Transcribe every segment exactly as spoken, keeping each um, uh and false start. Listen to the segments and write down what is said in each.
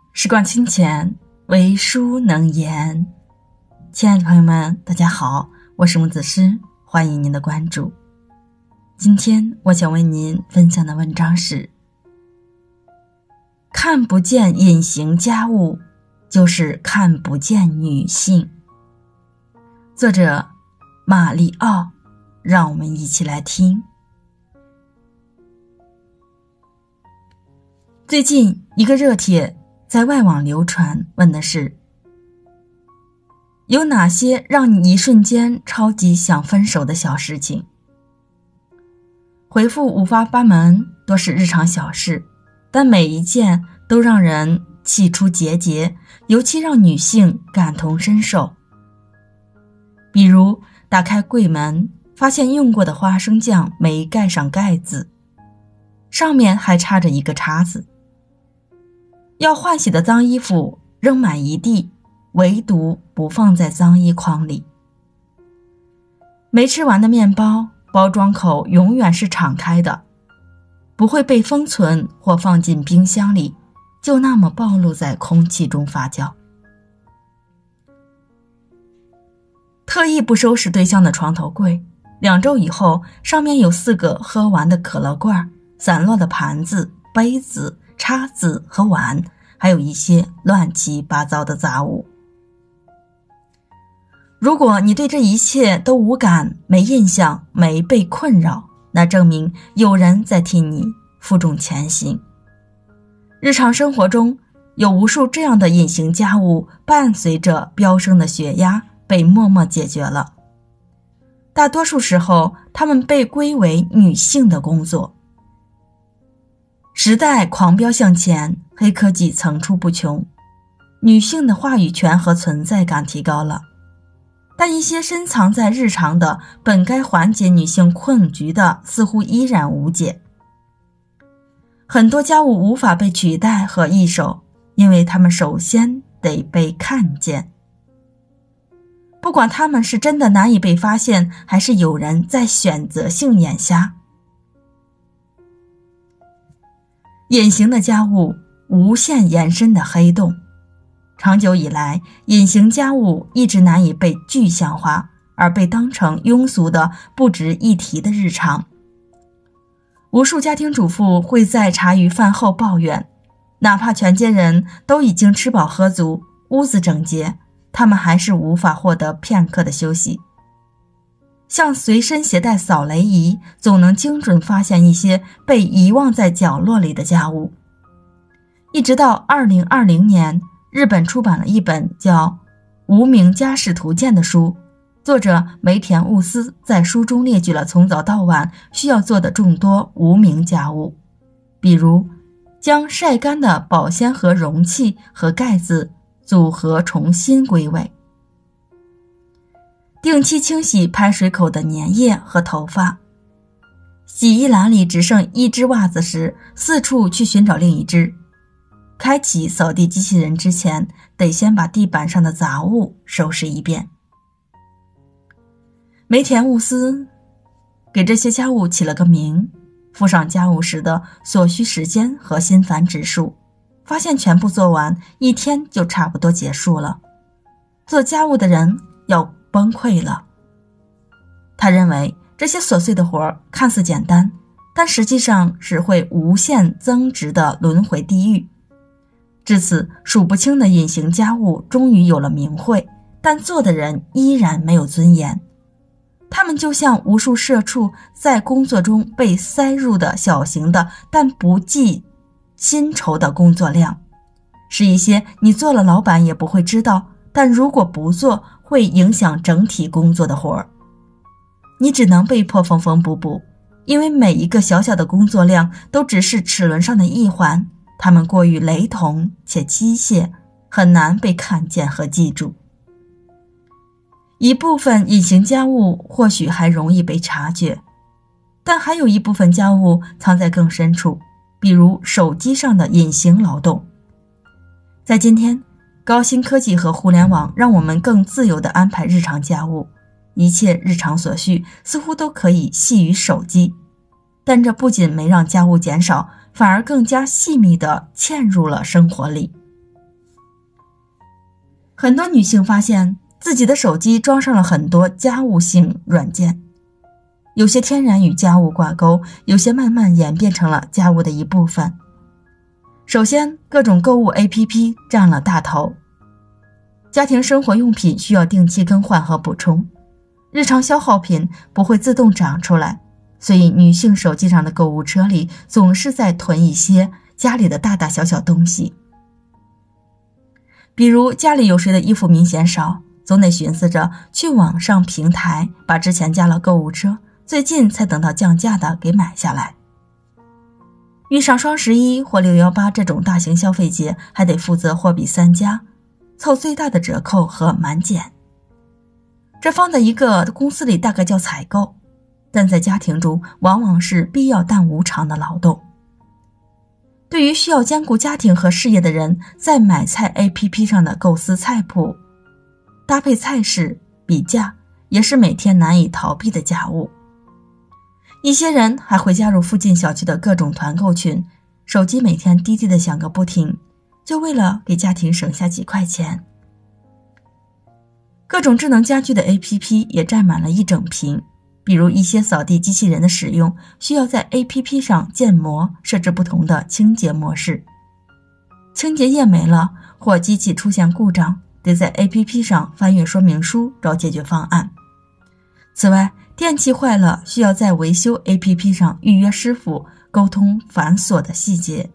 时光清浅，为书能言。亲爱的朋友们，大家好，我是木子诗，欢迎您的关注。今天我想为您分享的文章是看不见隐形家务，就是看不见女性。作者马里奥，让我们一起来听。最近一个热帖在外网流传，问的是有哪些让你一瞬间超级想分手的小事情？回复五花八门，多是日常小事，但每一件都让人气出结节，尤其让女性感同身受。比如打开柜门，发现用过的花生酱没盖上盖子，上面还插着一个叉子。要换洗的脏衣服扔满一地，唯独不放在脏衣筐里。没吃完的面包，包装口永远是敞开的，不会被封存或放进冰箱里，就那么暴露在空气中发酵。特意不收拾对象的床头柜，两周以后，上面有四个喝完的可乐罐，散落的盘子、杯子、叉子和碗，还有一些乱七八糟的杂物。如果你对这一切都无感、没印象、没被困扰，那证明有人在替你负重前行。日常生活中有无数这样的隐形家务，伴随着飙升的血压被默默解决了。大多数时候，他们被归为女性的工作。时代狂飙向前，黑科技层出不穷，女性的话语权和存在感提高了，但一些深藏在日常的本该缓解女性困局的似乎依然无解。很多家务无法被取代和易手，因为它们首先得被看见。不管他们是真的难以被发现，还是有人在选择性眼瞎。隐形的家务，无限延伸的黑洞。长久以来，隐形家务一直难以被具象化，而被当成庸俗的不值一提的日常。无数家庭主妇会在茶余饭后抱怨，哪怕全家人都已经吃饱喝足，屋子整洁，他们还是无法获得片刻的休息。像随身携带扫雷仪，总能精准发现一些被遗忘在角落里的家务。一直到二零二零年，日本出版了一本叫《无名家事图鉴》的书，作者梅田悟司在书中列举了从早到晚需要做的众多无名家务，比如将晒干的保鲜盒容器和盖子组合重新归位，定期清洗排水口的粘液和头发，洗衣篮里只剩一只袜子时，四处去寻找另一只。开启扫地机器人之前，得先把地板上的杂物收拾一遍。梅田悟司给这些家务起了个名，附上家务时的所需时间和心烦指数，发现全部做完，一天就差不多结束了。做家务的人要崩溃了。他认为这些琐碎的活看似简单，但实际上是会无限增值的轮回地狱。至此，数不清的隐形家务终于有了名讳，但做的人依然没有尊严。他们就像无数社畜在工作中被塞入的小型的但不计薪酬的工作量，是一些你做了老板也不会知道，但如果不做会影响整体工作的活儿。你只能被迫缝缝补补，因为每一个小小的工作量都只是齿轮上的一环，它们过于雷同且机械，很难被看见和记住。一部分隐形家务或许还容易被察觉，但还有一部分家务藏在更深处，比如手机上的隐形劳动。在今天，高新科技和互联网让我们更自由地安排日常家务，一切日常所需似乎都可以系于手机，但这不仅没让家务减少，反而更加细密地嵌入了生活里。 很多女性发现自己的手机装上了很多家务性软件，有些天然与家务挂钩，有些慢慢演变成了家务的一部分。首先，各种购物 A P P 占了大头，家庭生活用品需要定期更换和补充，日常消耗品不会自动长出来，所以女性手机上的购物车里总是在囤一些家里的大大小小东西。比如家里有谁的衣服明显少，总得寻思着去网上平台把之前加了购物车，最近才等到降价的给买下来。遇上双十一或六一八这种大型消费节，还得负责货比三家，凑最大的折扣和满减。这放在一个公司里大概叫采购，但在家庭中往往是必要但无偿的劳动。对于需要兼顾家庭和事业的人，在买菜 A P P 上的构思菜谱、搭配菜式、比价，也是每天难以逃避的家务。一些人还会加入附近小区的各种团购群，手机每天滴滴的响个不停，就为了给家庭省下几块钱。各种智能家居的 A P P 也占满了一整屏，比如一些扫地机器人的使用，需要在 A P P 上建模，设置不同的清洁模式。清洁液没了或机器出现故障，得在 A P P 上翻阅说明书找解决方案。此外，电器坏了需要在维修 A P P 上预约师傅，沟通繁琐的细节。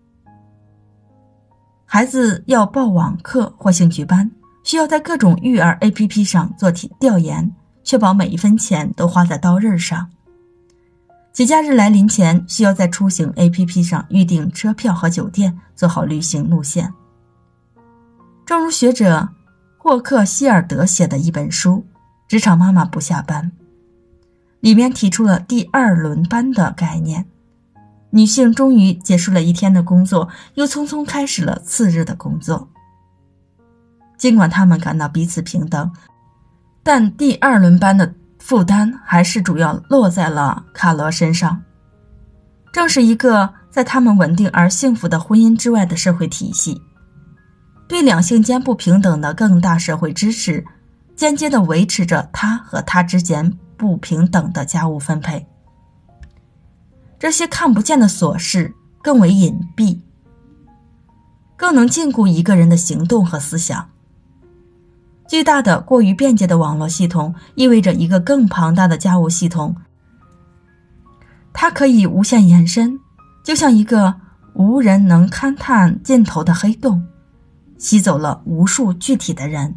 孩子要报网课或兴趣班，需要在各种育儿 A P P 上做题调研，确保每一分钱都花在刀刃上。节假日来临前，需要在出行 A P P 上预订车票和酒店，做好旅行路线。正如学者霍克希尔德写的一本书《职场妈妈不下班》，里面提出了第二轮班的概念。女性终于结束了一天的工作，又匆匆开始了次日的工作。尽管她们感到彼此平等，但第二轮班的负担还是主要落在了卡罗身上。正是一个在他们稳定而幸福的婚姻之外的社会体系，对两性间不平等的更大社会支持，间接地维持着他和他之间不平等的家务分配。这些看不见的琐事更为隐蔽，更能禁锢一个人的行动和思想。巨大的过于便捷的网络系统意味着一个更庞大的家务系统，它可以无限延伸，就像一个无人能勘探尽头的黑洞，吸走了无数具体的人。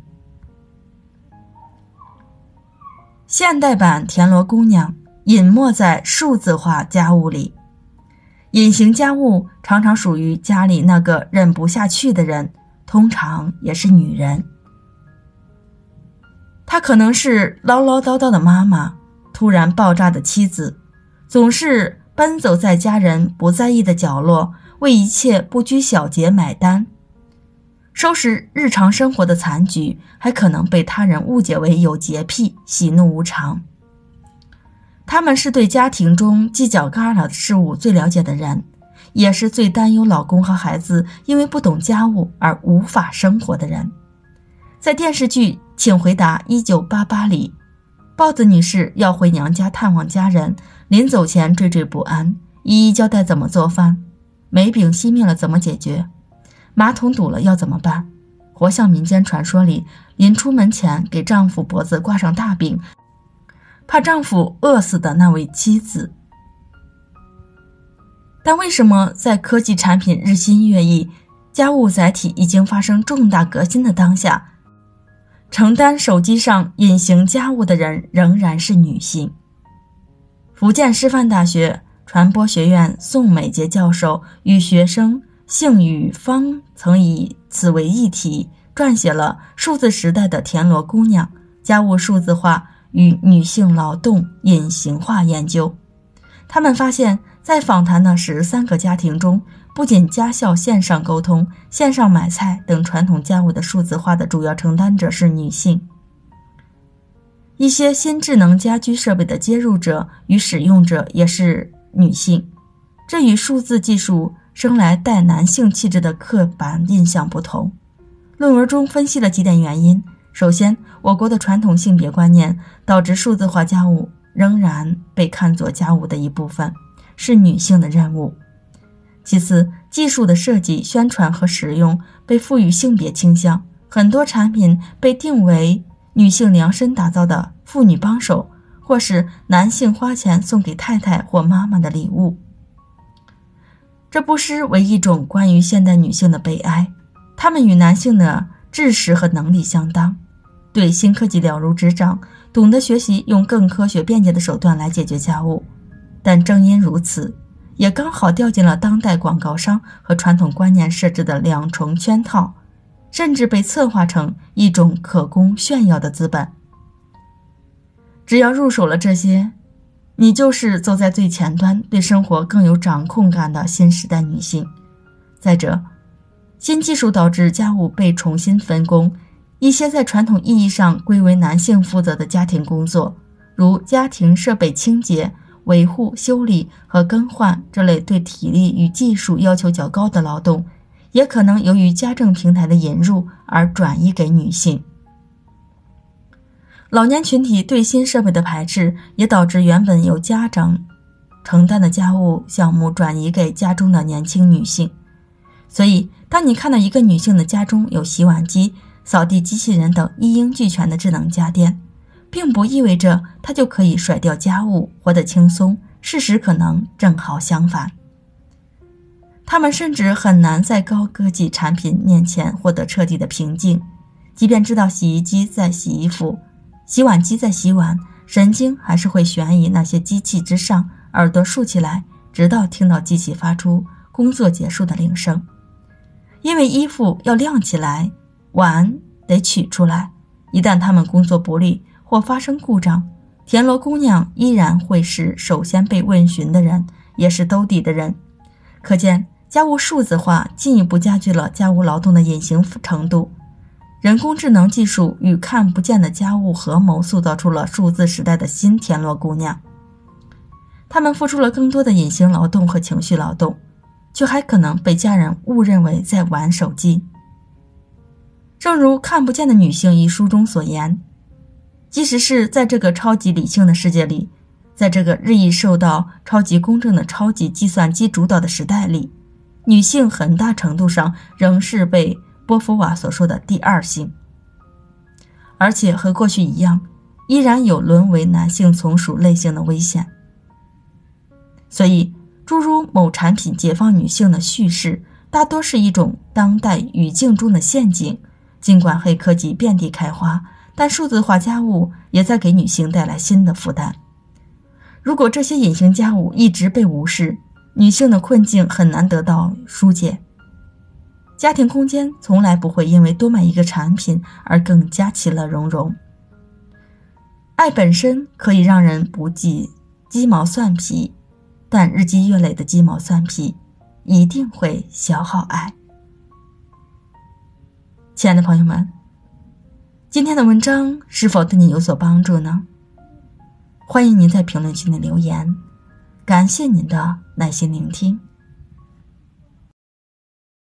现代版田螺姑娘隐没在数字化家务里，隐形家务常常属于家里那个忍不下去的人，通常也是女人。她可能是唠唠叨叨的妈妈，突然爆炸的妻子，总是奔走在家人不在意的角落，为一切不拘小节买单，收拾日常生活的残局，还可能被他人误解为有洁癖，喜怒无常。他们是对家庭中犄角旮旯的事物最了解的人，也是最担忧老公和孩子因为不懂家务而无法生活的人。在电视剧《请回答一九八八》里，豹子女士要回娘家探望家人，临走前惴惴不安，一一交代怎么做饭，煤饼熄灭了怎么解决，马桶堵了要怎么办，活像民间传说里临出门前给丈夫脖子挂上大饼，怕丈夫饿死的那位妻子。但为什么在科技产品日新月异，家务载体已经发生重大革新的当下，承担手机上隐形家务的人仍然是女性？福建师范大学传播学院宋美杰教授与学生幸与芳曾以此为议题，撰写了《数字时代的田螺姑娘：家务数字化与女性劳动隐形化研究》。他们发现，在访谈的十三个家庭中，不仅家校线上沟通、线上买菜等传统家务的数字化的主要承担者是女性。一些新智能家居设备的接入者与使用者也是女性，这与数字技术生来带男性气质的刻板印象不同。 论文中分析了几点原因。首先，我国的传统性别观念导致数字化家务仍然被看作家务的一部分，是女性的任务。其次，技术的设计、宣传和使用被赋予性别倾向，很多产品被定为女性量身打造的妇女帮手，或是男性花钱送给太太或妈妈的礼物。这不失为一种关于现代女性的悲哀，她们与男性的知识和能力相当，对新科技了如指掌，懂得学习用更科学便捷的手段来解决家务。但正因如此，也刚好掉进了当代广告商和传统观念设置的两重圈套，甚至被策划成一种可供炫耀的资本。只要入手了这些，你就是走在最前端，对生活更有掌控感的新时代女性。再者，新技术导致家务被重新分工，一些在传统意义上归为男性负责的家庭工作，如家庭设备清洁、维护、修理和更换这类对体力与技术要求较高的劳动，也可能由于家政平台的引入而转移给女性。老年群体对新设备的排斥，也导致原本由家长承担的家务项目转移给家中的年轻女性。所以，当你看到一个女性的家中有洗碗机、扫地机器人等一应俱全的智能家电，并不意味着她就可以甩掉家务，活得轻松。事实可能正好相反。她们甚至很难在高科技产品面前获得彻底的平静，即便知道洗衣机在洗衣服，洗碗机在洗碗，神经还是会悬于那些机器之上，耳朵竖起来，直到听到机器发出工作结束的铃声。因为衣服要晾起来，碗得取出来，一旦他们工作不利或发生故障，田螺姑娘依然会是首先被问询的人，也是兜底的人。可见，家务数字化进一步加剧了家务劳动的隐形程度。人工智能技术与看不见的家务合谋，塑造出了数字时代的新田螺姑娘。她们付出了更多的隐形劳动和情绪劳动，却还可能被家人误认为在玩手机。正如《看不见的女性》一书中所言，即使是在这个超级理性的世界里，在这个日益受到超级公正的超级计算机主导的时代里，女性很大程度上仍是被波伏娃所说的第二性，而且和过去一样，依然有沦为男性从属类型的危险。所以诸如某产品解放女性的叙事，大多是一种当代语境中的陷阱。尽管黑科技遍地开花，但数字化家务也在给女性带来新的负担。如果这些隐形家务一直被无视，女性的困境很难得到疏解。家庭空间从来不会因为多买一个产品而更加其乐融融。爱本身可以让人不计鸡毛蒜皮，但日积月累的鸡毛蒜皮一定会消耗爱。亲爱的朋友们，今天的文章是否对你有所帮助呢？欢迎您在评论区内留言，感谢您的耐心聆听。